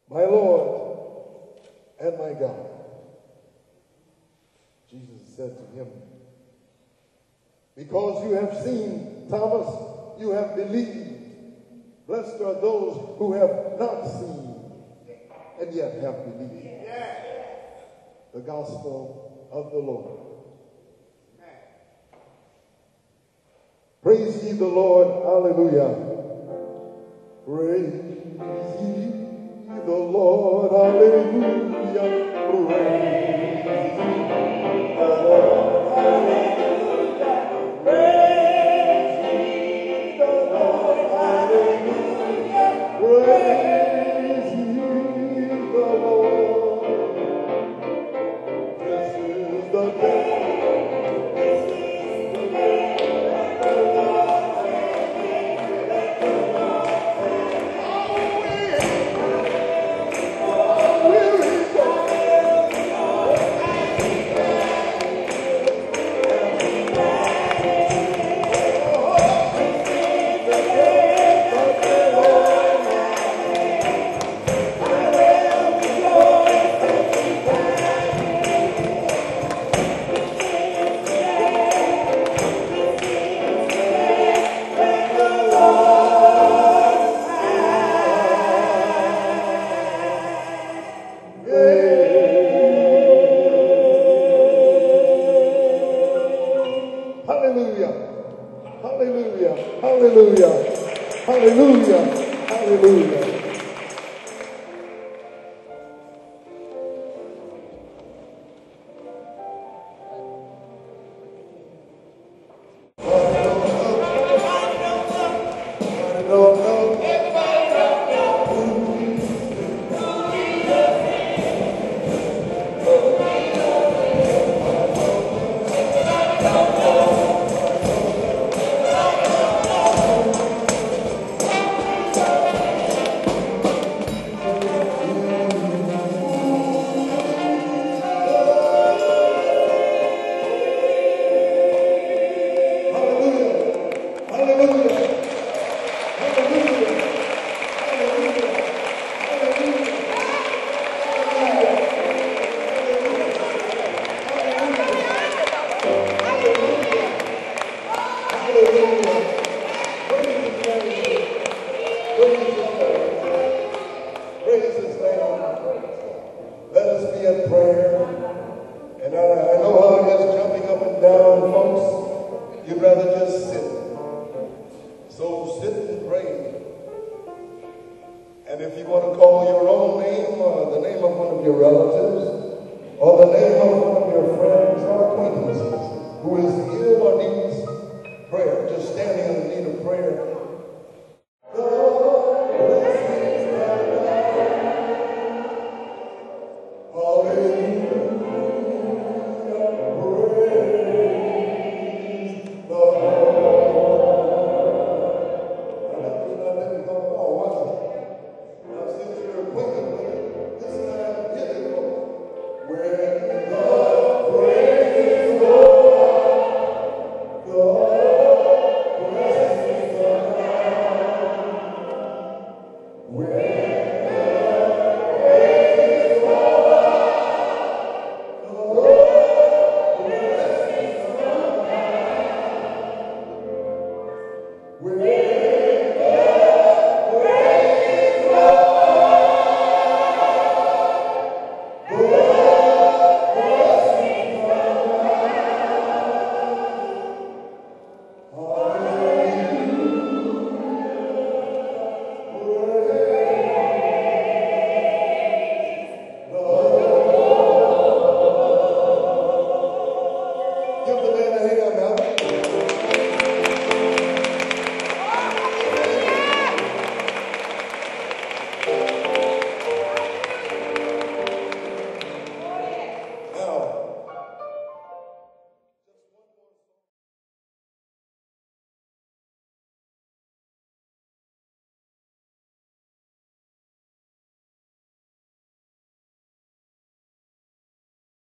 my Lord and my God. Jesus said to him, because you have seen, Thomas, you have believed. Blessed are those who have not seen and yet have believed. The gospel of the Lord. Praise ye the Lord. Hallelujah. Praise ye the Lord. Hallelujah. Praise ye the Lord. Hallelujah. Praise ye the Lord. Hallelujah. Praise ye the Lord. This is the day. Hallelujah. Hallelujah. Give the